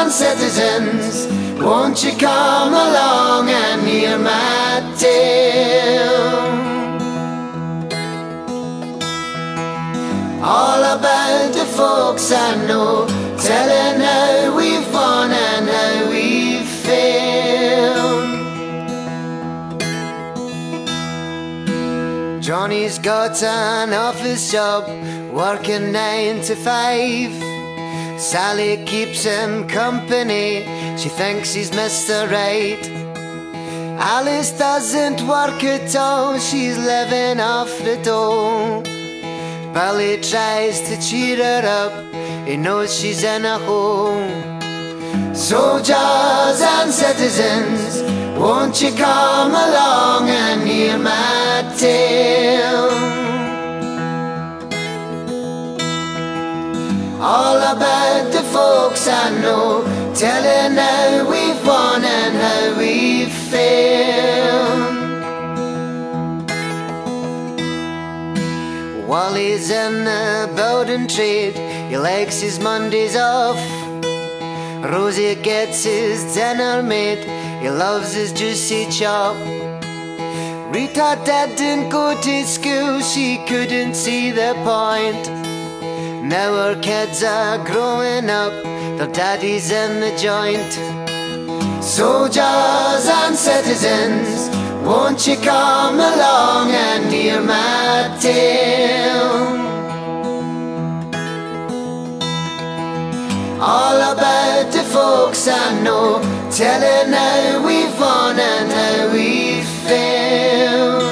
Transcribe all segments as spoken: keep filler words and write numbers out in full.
and citizens, won't you come along and hear my tale? All about the folks I know, telling how we've won and how we've failed. Johnny's got an office job, working nine to five. Sally keeps him company, she thinks he's Mister Right. Alice doesn't work at all, she's living off the dole. Billy tries to cheer her up, he knows she's in a hole. Soldiers and citizens, won't you come along and hear my tale? All about the folks I know, telling how we've won and how we've failed. Wally's in the building trade, he likes his Mondays off. Rosie gets his dinner made, he loves his juicy chop. Rita didn't go to school, she couldn't see the point. Now our kids are growing up, their daddy's in the joint. Soldiers and citizens, won't you come along and hear my tale? All about the folks I know, telling how we've won and how we've failed.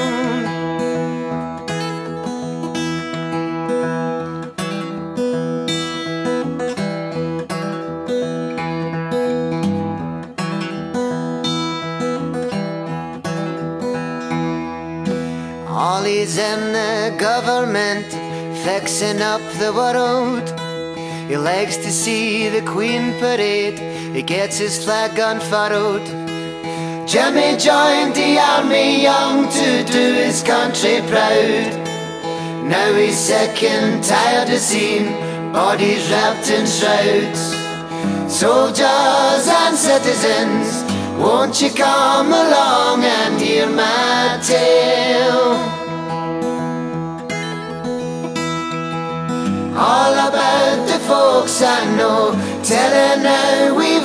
Ollie's in the government, fixing up the world. He likes to see the Queen parade, he gets his flag unfurled. Jimmy joined the army young to do his country proud. Now he's sick and tired of seeing bodies wrapped in shrouds. Soldiers and citizens, won't you come along and hear my tale? All about the folks I know, telling how we